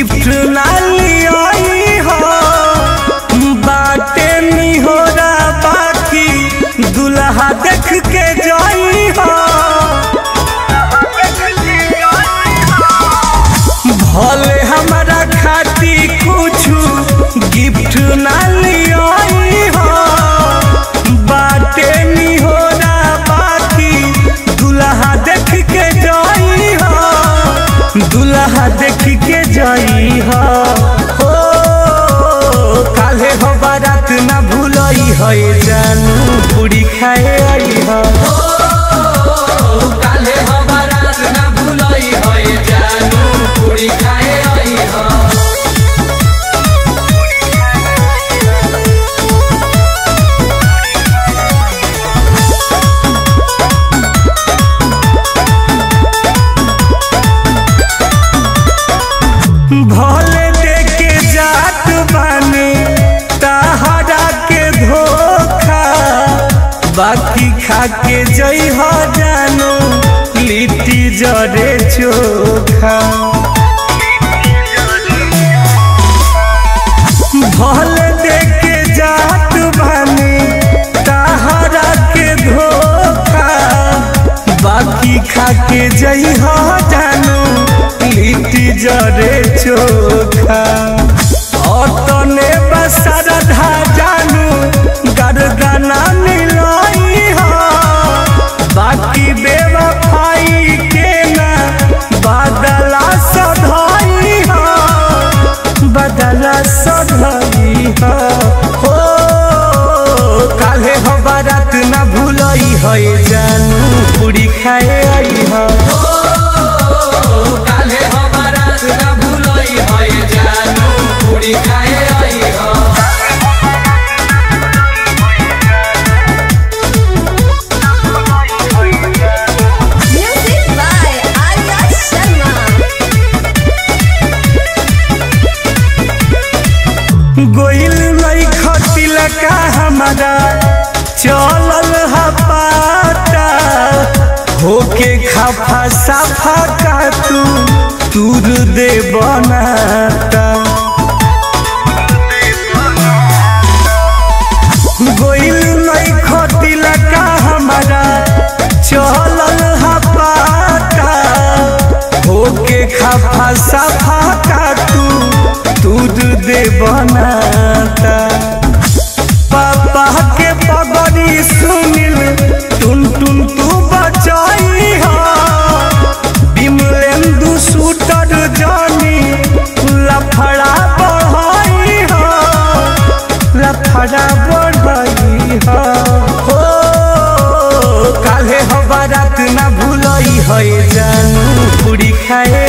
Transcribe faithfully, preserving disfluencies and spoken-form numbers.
Gift ना लियाई हो बाटे निहोरा बाकी दुल्हा देख के जाई हो भले हमारा खाती कुछ गिफ्ट ना लियाई हो बाटे निहोरा बाकी दुल्हा देख के जाई हो दुल्हा देख के जाई हो काले हो बारात ना भूलई हो जानू पूरी खाए आई हो काले हो बारात ना भूलई हो जानू पूरी खाए आई हो भले देके जात बानी तहरा के धोखा बाकी खा के जई हो जानू लिट्टी जरे चोखा भले देके जात बानी तहरा के धोखा बाकी खा के जई हो जानू लिट्टी जरे चोखा तने बसरधा जानू गरदना मिलाई हो बाकी बेवफाई के ना बदला सधाई हो बदला सधाई हो काले हो बारात ना भूलई हो जानू पूरी खाए आई हो काले हो बारात ना भूलई हो जानू पूरी खाए आई हो Music by Arya Sharma. गोइल नहीं खटिल का हमारा चलल हा पाता होके खाफा साफा का तू दूर दे बनाता गोइल नहीं खटिल का हमारा चलल हा पाता होके खाफा साफा का तू दूध दे बनाता पापा के पगड़ी सुनिल टुन टुन तू बचाई हो बिमलेंदु शूटर जानी लफड़ा बढ़ाई हो लफड़ा बढ़ाई हो काले हो बारात ना भूलई हो जानू पूरी खाए